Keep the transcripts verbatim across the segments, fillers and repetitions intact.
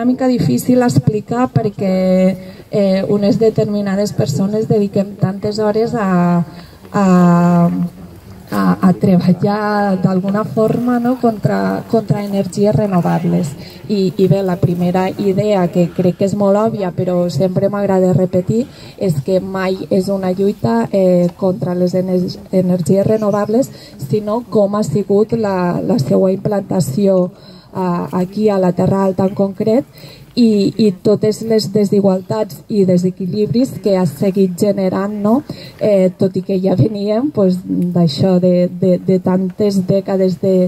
una mica difícil explicar perquè eh, unes determinades persones dediquem tantes hores a, a, a, a treballar d'alguna forma, no? contra, contra energies renovables. I, I bé, la primera idea, que crec que és molt òbvia, però sempre m'agrada repetir, és que mai és una lluita eh, contra les energies renovables, sinó com ha sigut la, la seva implantació eh, aquí a la Terra Alta en concret, i, i totes les desigualtats i desequilibris que ha seguit generant, no? eh, tot i que ja veníem pues, d'això, de, de, de tantes dècades de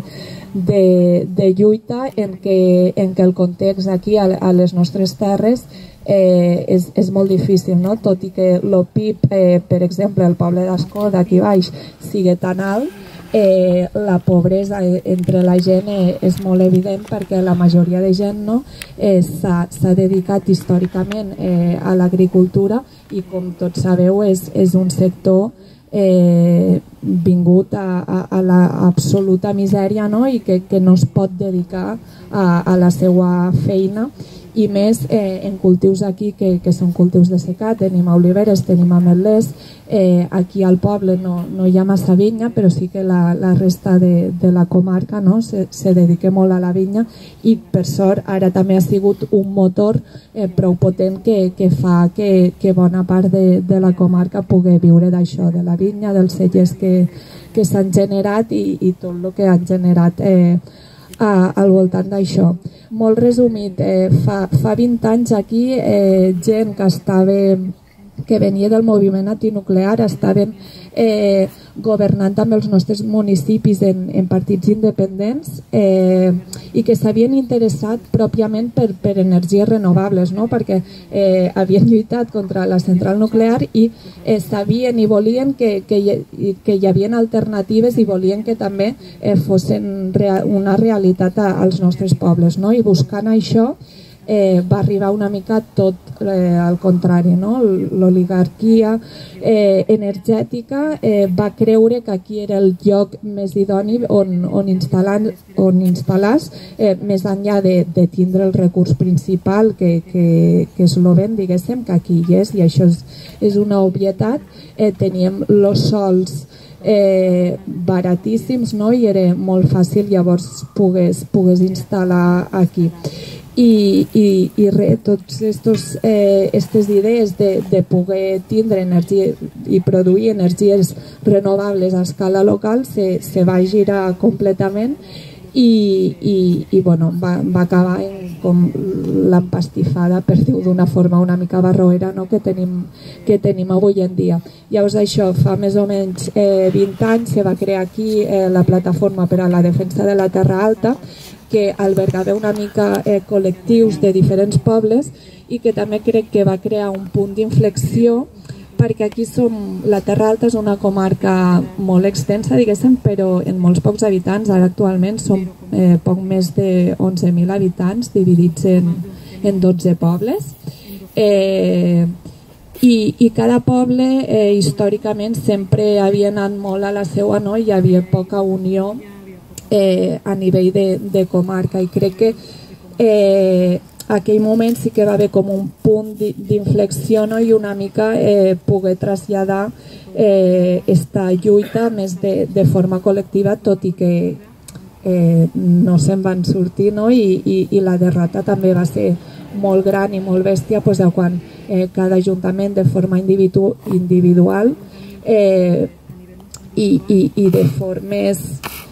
De, de lluita en què, en què el context aquí a, a les nostres terres eh, és, és molt difícil, no? Tot i que el P I B, eh, per exemple, el poble d'Ascó d'aquí baix sigui tan alt, eh, la pobresa entre la gent eh, és molt evident perquè la majoria de gent no, eh, s'ha dedicat històricament eh, a l'agricultura i, com tots sabeu, és, és un sector Eh, vingut a, a, a l'absoluta misèria, no? I que, que no es pot dedicar a, a la seva feina, i més eh, en cultius aquí que, que són cultius de secà. Tenim oliveres, tenim ametlers, eh, aquí al poble no, no hi ha massa vinya, però sí que la, la resta de, de la comarca no? se, se dedica molt a la vinya, i per sort ara també ha sigut un motor eh, prou potent que, que fa que, que bona part de, de la comarca pugui viure d'això, de la vinya, dels cellers que, que s'han generat i, i tot el que han generat eh, a, al voltant d'això. Molt resumit, eh, fa, fa vint anys aquí eh, gent que estava que venia del moviment antinuclear estaven eh, governant amb els nostres municipis en, en partits independents eh, i que s'havien interessat pròpiament per, per energies renovables, no? Perquè eh, havien lluitat contra la central nuclear i eh, sabien i volien que, que, hi, que hi havia alternatives i volien que també eh, fossin rea, una realitat a, als nostres pobles, no? I buscant això Eh, va arribar una mica tot eh, al contrari, no? L'oligarquia eh, energètica eh, va creure que aquí era el lloc més idoni on, on instal·lar on instal·lar eh, més enllà de, de tindre el recurs principal que, que, que és l'ovent, diguéssim, que aquí hi és, i això és, és una obvietat. Eh, teníem els sols eh, baratíssims, no? I era molt fàcil llavors pogués, pogués instal·lar aquí. I, i, i re, totes aquestes eh, idees de, de poder tindre energia i produir energies renovables a escala local se, se va girar completament i, i, i bueno, va, va acabar en com l'empastifada, per dir-ho d'una forma una mica barroera, no? que, tenim, que tenim avui en dia. Llavors això, fa més o menys eh, vint anys se va crear aquí eh, la plataforma per a la defensa de la Terra Alta, que albergava una mica eh, col·lectius de diferents pobles i que també crec que va crear un punt d'inflexió, perquè aquí som, la Terra Alta és una comarca molt extensa, diguéssim, però en molts pocs habitants. Ara actualment som eh, poc més de onze mil habitants dividits en, en dotze pobles. Eh, i, i cada poble eh, històricament sempre havia anat molt a la seva, no? Hi havia poca unió Eh, a nivell de, de comarca, i crec que eh, aquell moment sí que va haver com un punt d'inflexió, no? I una mica eh, poder traslladar eh, esta lluita més de, de forma col·lectiva, tot i que eh, no se'n van sortir, no? I, i, i la derrota també va ser molt gran i molt bèstia, pues, quan eh, cada ajuntament de forma individu individual eh, i, i, i de formes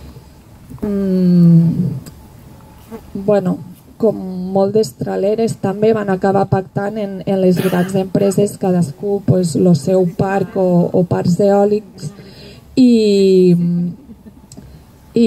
Mm, bueno, com molt destraleres també van acabar pactant en, en les grans empreses, cadascú pues, el seu parc o, o parcs eòlics, i i,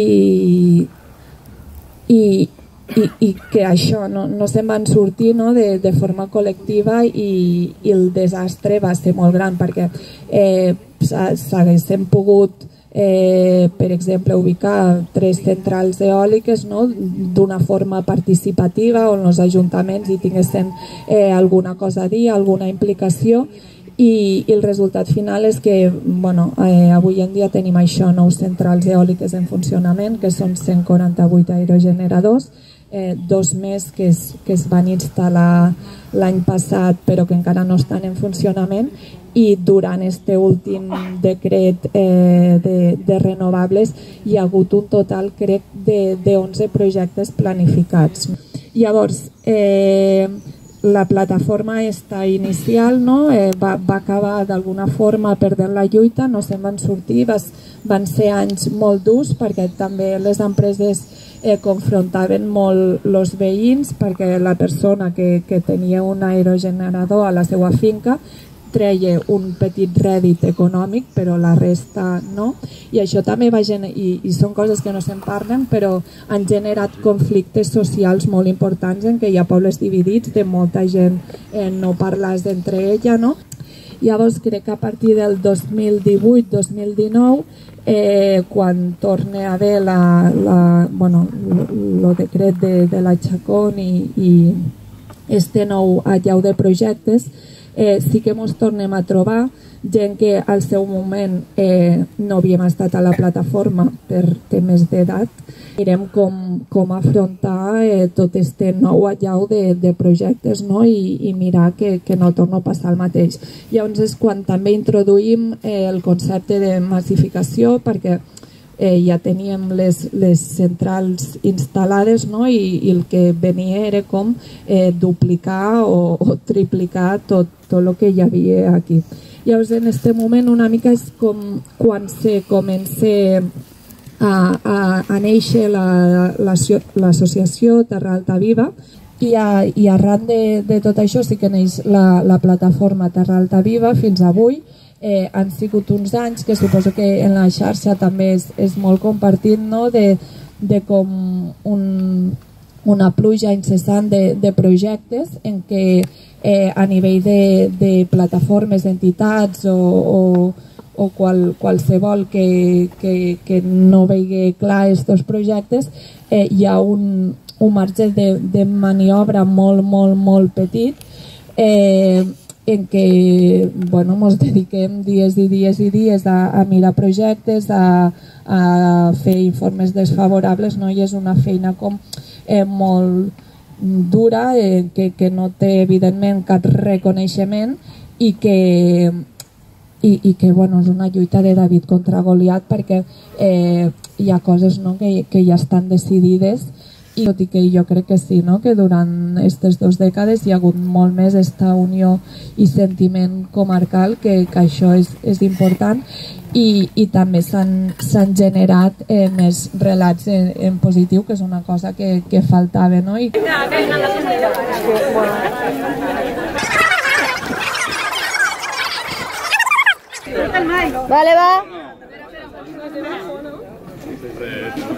i, i, i que això no, no se'n van sortir, no? de, de forma col·lectiva, i, i el desastre va ser molt gran, perquè eh, s'haguessin pogut Eh, per exemple, ubicar tres centrals eòliques, no? D'una forma participativa, on els ajuntaments hi tinguessin eh, alguna cosa a dir, alguna implicació, i, i el resultat final és que bueno, eh, avui en dia tenim això, nou centrals eòliques en funcionament, que són cent quaranta-vuit aerogeneradors, eh, dos més que es, que es van instal·lar l'any passat però que encara no estan en funcionament, i durant este últim decret eh, de, de renovables hi ha hagut un total, crec, de, de onze projectes planificats. Llavors, eh, la plataforma esta inicial, no, eh, va, va acabar d'alguna forma perdent la lluita, no se'n van sortir, vas, van ser anys molt durs perquè també les empreses eh, confrontaven molt els veïns, perquè la persona que, que tenia un aerogenerador a la seva finca treia un petit rèdit econòmic, però la resta no, i això també va gener... I, i són coses que no se'n parlen, però han generat conflictes socials molt importants en què hi ha pobles dividits, de molta gent eh, no parles entre ella, no? Llavors crec que a partir del dos mil divuit dos mil dinou, eh, quan torna a haver la, la, bueno, el decret de, de la Chacón i, i este nou allau de projectes, Eh, sí que ens tornem a trobar gent que al seu moment eh, no havíem estat a la plataforma per temes d'edat. Mirem com, com afrontar eh, tot este nou allau de, de projectes, no? I, i mirar que, que no torna a passar el mateix. Llavors és quan també introduïm eh, el concepte de massificació, perquè Eh, ja teníem les, les centrals instal·lades, no? I, i el que venia era com eh, duplicar o, o triplicar tot, tot el que hi havia aquí. Llavors en aquest moment una mica és com quan se comença a, a, a néixer l'associació la, la, Terra Alta Viva, i, a, i arran de, de tot això sí que neix la, la plataforma Terra Alta Viva fins avui. Eh, han sigut uns anys que suposo que en la xarxa també és, és molt compartit, no? de, de com un, una pluja incessant de, de projectes en què eh, a nivell de, de plataformes, entitats o, o, o qual, qualsevol que, que, que no vegi clar aquests projectes, eh, hi ha un, un marge de, de maniobra molt, molt, molt petit, eh, en què bueno, ens dediquem dies i dies i dies a, a mirar projectes, a, a fer informes desfavorables, no? I és una feina com eh, molt dura, eh, que, que no té evidentment cap reconeixement i que, i, i que bueno, és una lluita de David contra Goliat, perquè eh, hi ha coses, no? que, que ja estan decidides. I tot i que jo crec que sí, no? que durant aquestes dues dècades hi ha hagut molt més esta unió i sentiment comarcal, que, que això és, és important, i, i també s'han generat eh, més relats en, en positiu, que és una cosa que, que faltava. No? I... Vale, va.